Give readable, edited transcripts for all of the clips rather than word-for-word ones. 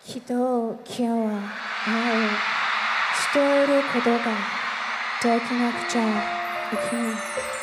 人気は愛を捨てることができなくちゃいけない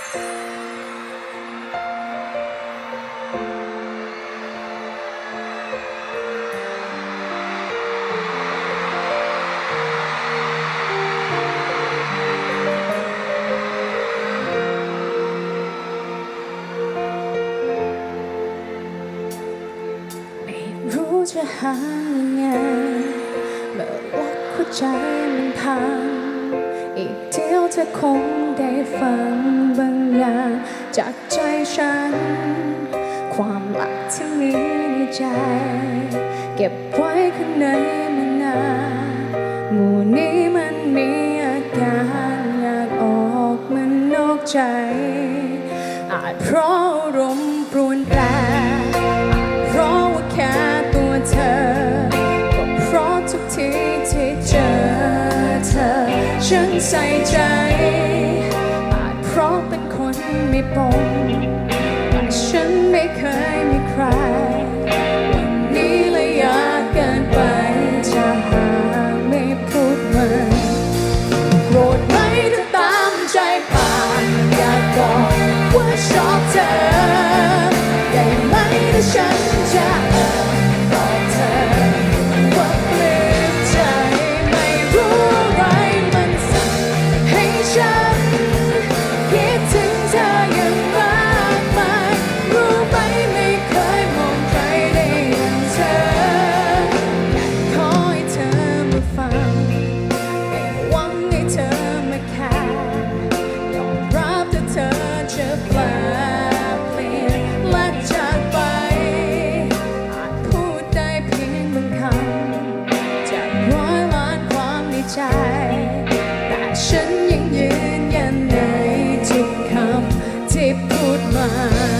จะหายังไงเมื่อรักหัวใจมันพังอีกเดียวเธอคงได้ฟังบางอย่างจากใจฉันความลับที่มีในใจเก็บไว้ข้างในมานานหมู่นี้มันมีอาการอยากออกมันนอกใจอาจเพราะอารมณ์ปรวนแปรเพราะว่าแค่ตัวเธอก็เพราะทุกทีที่เจอเธอฉันใส่ใจอาจเพราะเป็นคนไม่ปนแต่ฉันไม่เคยมีใครวันนี้เลยอยากเกินไปจะหาไม่พูดมันโกรธไหมถ้าตามใจปากอยากบอกว่าชอบเธอได้ไหมถ้าฉันจะบอกเธอว่าเปลี่ยนใจไม่รู้อะไรมันสั่งให้ฉันคิดถึงเธออย่างมากมายรู้ไหมไม่เคยมองใครได้อย่างเธอแค่ขอให้เธอมาฟังไม่หวังให้เธอมาแค่ยอมรับถ้าเธอจะแปลเปลี่ยนและจากไปอาจพูดได้เพียงบางคำจากร้อยล้านความในใจแต่ฉันยังยืนยันในทุกคำที่พูดมา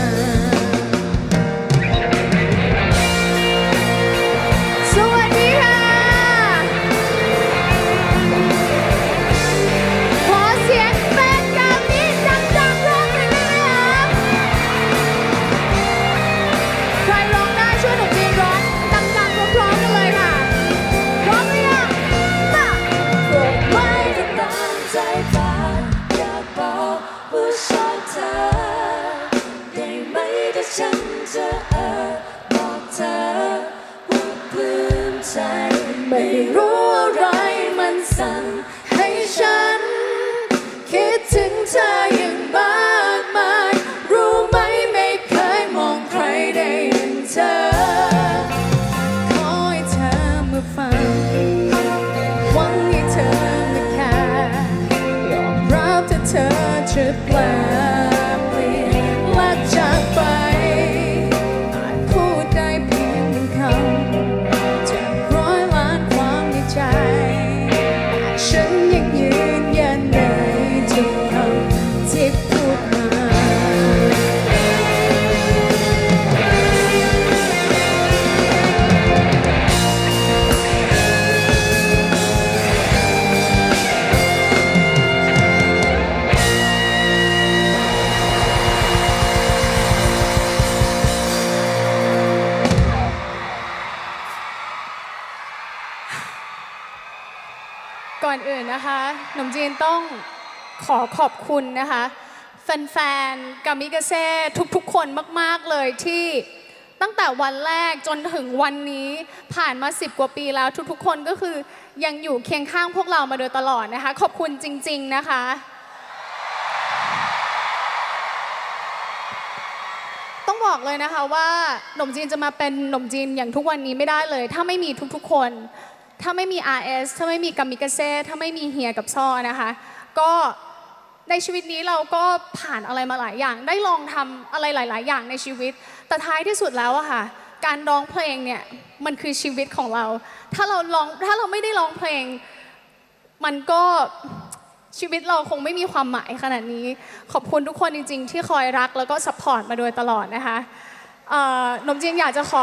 สวัสดีค่ะขอเสียงแฟนกามิดังๆร้องหน่อยได้ไหมคะใครร้องได้ช่วยหนูจีนร้องดังๆพร้อมๆกันเลยค่ะพร้อมหรือยังมาโปรดไม่ได้ตามใจปากอยากบอกว่าชอบเธอได้ไหมถ้าฉันจะบอกเธอว่าปลื้มใจไม่รู้อะไรมันสั่งให้ฉันคิดถึงเธออย่างมากมายรู้ไหมไม่เคยมองใครได้อย่างเธอขอให้เธอมาฟังหวังให้เธอมาแค่ยอมรับถ้าเธอจะแปลเปลี่ยนและจากไปอาจพูดได้เพียงคำจากร้อยล้านความในใจแต่ฉันยังยืนยันในทุกคำที่พูดมาก่อนอื่นนะคะหนุ่มจีนต้องขอบคุณนะคะแฟนๆกามิกาเซ่ทุกๆคนมากๆเลยที่ตั้งแต่วันแรกจนถึงวันนี้ผ่านมา10 กว่าปีแล้วทุกๆคนก็คือยังอยู่เคียงข้างพวกเรามาโดยตลอดนะคะขอบคุณจริงๆนะคะต้องบอกเลยนะคะว่าหนุ่มจีนจะมาเป็นหนุ่มจีนอย่างทุกวันนี้ไม่ได้เลยถ้าไม่มีทุกๆคนถ้าไม่มี RS ถ้าไม่มีกามิกาเซ่ถ้าไม่มีเฮียกับซ่อนะคะก็ในชีวิตนี้เราก็ผ่านอะไรมาหลายอย่างได้ลองทำอะไรหลายๆอย่างในชีวิตแต่ท้ายที่สุดแล้วอะค่ะการร้องเพลงเนี่ยมันคือชีวิตของเราถ้าเราไม่ได้ร้องเพลงมันก็ชีวิตเราคงไม่มีความหมายขนาดนี้ขอบคุณทุกคนจริงๆที่คอยรักแล้วก็ซัพพอร์ตมาโดยตลอดนะคะหนุ่มจีนอยากจะขอ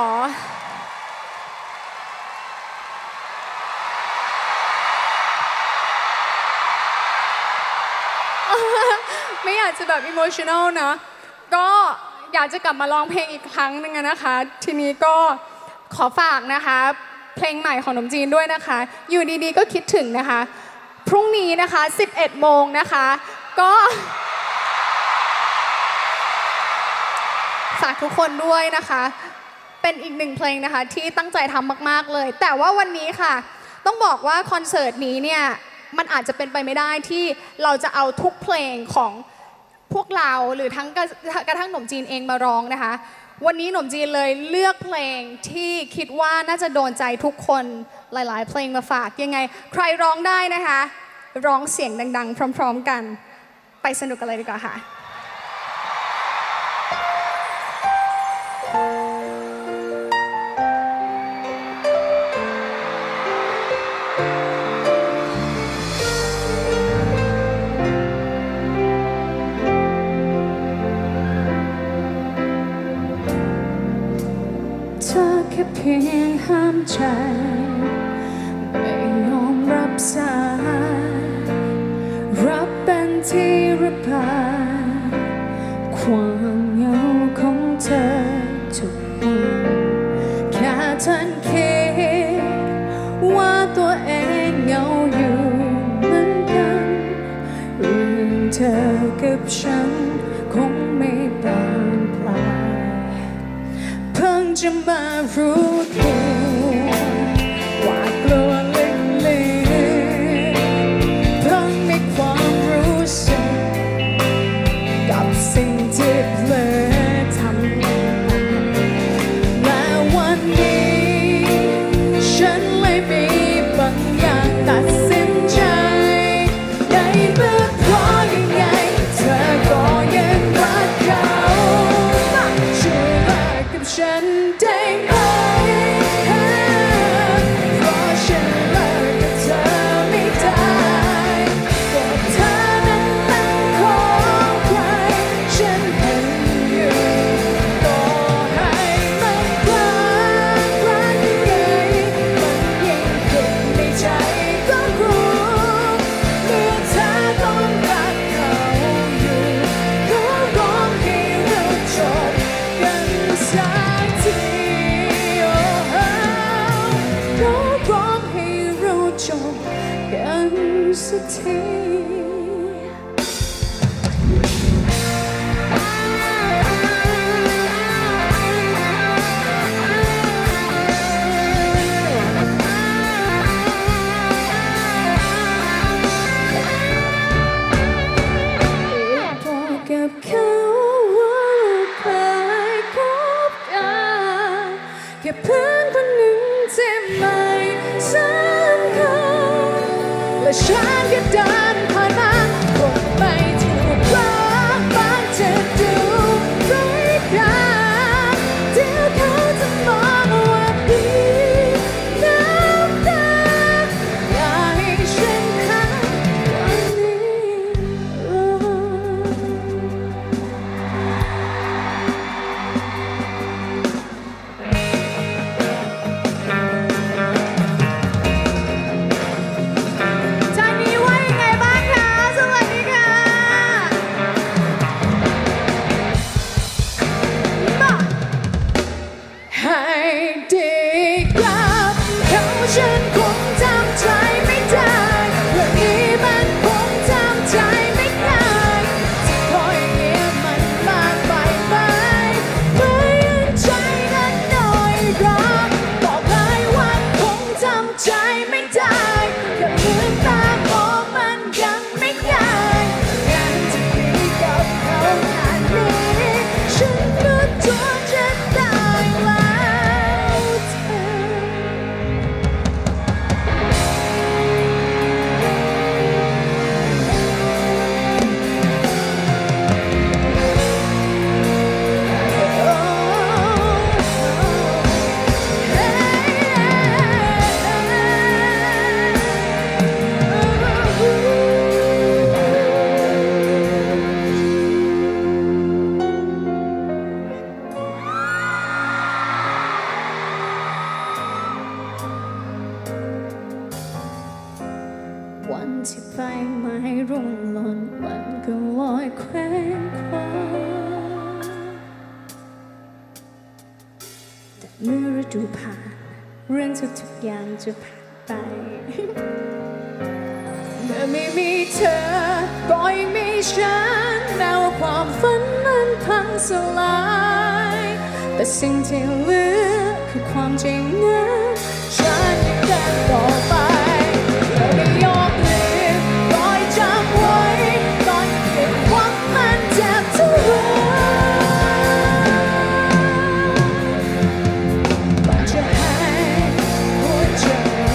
ไม่อยากจะแบบอิโมชัน a ลนะก็อยากจะกลับมาร้องเพลงอีกครั้งหนึ่งนะคะทีนี้ก็ขอฝากนะคะเพลงใหม่ของหนุ่มจีนด้วยนะคะอยู่ดีๆก็คิดถึงนะคะพรุ่งนี้นะคะ11 โมงนะคะก็ฝากทุกคนด้วยนะคะเป็นอีกหนึ่งเพลงนะคะที่ตั้งใจทำมากๆเลยแต่ว่าวันนี้ค่ะต้องบอกว่าคอนเสิร์ตนี้เนี่ยมันอาจจะเป็นไปไม่ได้ที่เราจะเอาทุกเพลงของพวกเราหรือทั้งกระทั่งหนุ่มจีนเองมาร้องนะคะวันนี้หนุ่มจีนเลยเลือกเพลงที่คิดว่าน่าจะโดนใจทุกคนหลายๆเพลงมาฝากยังไงใครร้องได้นะคะร้องเสียงดังๆพร้อมๆกันไปสนุกกันเลยดีกว่าค่ะเธอแค่เพียงห้ามใจไม่ยอมรับสายรับเป็นที่ระบายความเหงาของเธอทุกวันแค่ฉันคิดว่าตัวเองเหงาอยู่เหมือนกันเรื่องเธอกับฉันคงไม่บานปลายเพิ่งจะมารู้ตัวว่ากลัวลึกๆเพิ่งมีความรู้สึกกับสิ่งที่เผลอทำและวันนี้ฉันเลยมีบางอย่างตัดสินใจได้เมื่อเพราะยังไงเธอก็ยังรักเขาช่วยเลิกกับฉันได้ไหมเพราะฉันเลิกกับเธอไม่ได้ก็เธอนั้นเป็นของใครฉันเห็นอยู่ต่อให้มันคล้ายรักยังไงมันยิ่งผิดในใจก็รู้เมื่อเธอต้องรักเขาอยู่ก็ร้องให้เราจบกันสักทีก็ร้องให้เราจบกันสักทีบอกกับเขาว่าเคยคบกันแค่เพื่อนคนหนึ่งที่ไม่สำคัญและฉันก็เดินผ่านมาคงไม่ถูกรักบ้างจะดูไร้ค่าเดี๋ยวเขาจะมองว่าดีน้ำตาอย่าให้ฉันค้างวันนี้จานนี้ว่ายังไงบ้างคะสวัสดีค่ะมาให้ดีกับเขาฉันคงทำใจไม่ได้เรื่องนี้มันคงทำใจไม่ได้ที่คอยเงียบมันมากไปไหมไม่ยันใจนั้นหน่อยรักบอกเลยว่าคงทำใจไม่ได้แค่ลืมตามองมันยังไม่ได้งานที่ดีกับเขางานนี้ฉันก็ทนจะได้แล้วเธวันที่ไฟไหม้รุ่งหล่นมันก็ลอยเคว้งคว้างแต่เมื่อฤดูผ่านเรื่องทุกๆอย่างจะผ่านไปเมื่อไม่มีเธอก็ยังมีฉันแม้ว่าความฝันมันพังสลายแต่สิ่งที่เหลือคือความจริงนั้นฉันยังเดินต่อไปไม่ยอมลืมคอยจำไว้ตอนเก็บหวังมันเจ็บเท่าไรก่อนจะให้หัวใจ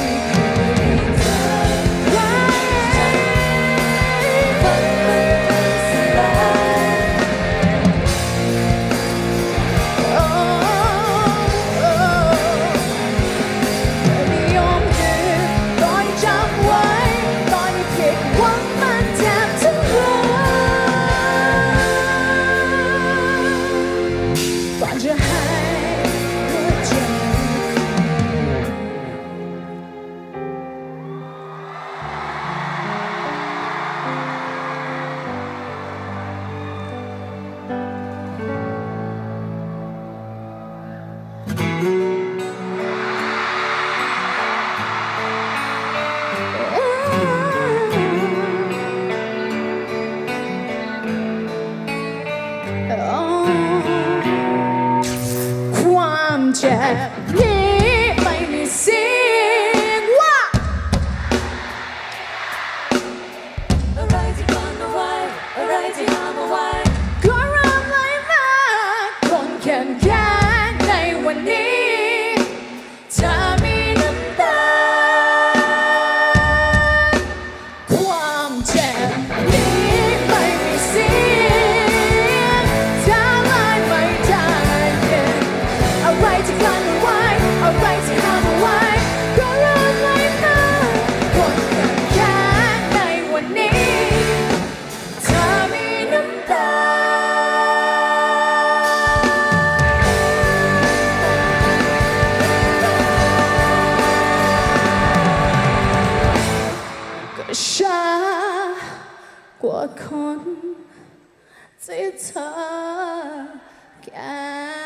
ความเจ็บนี้ไม่มีเสียงว่าอะไรที่กำเอาไว้อะไรที่ห้ามเอาไว้ก็เริ่มไหลมาคนเข้มแข็งในวันนี้ถ้ามีน้ำตาความเจ็บนี้ไม่มีเสียงถ้าไล่ไม่ได้อะไรที่กลั้นเอาไว้อะไรที่ห้ามเอาไว้ก็เริ่มไหลมาคนเข้มแข็งในวันนี้ถ้ามีน้ำตาก็ช้ากว่าคนที่เธอแค่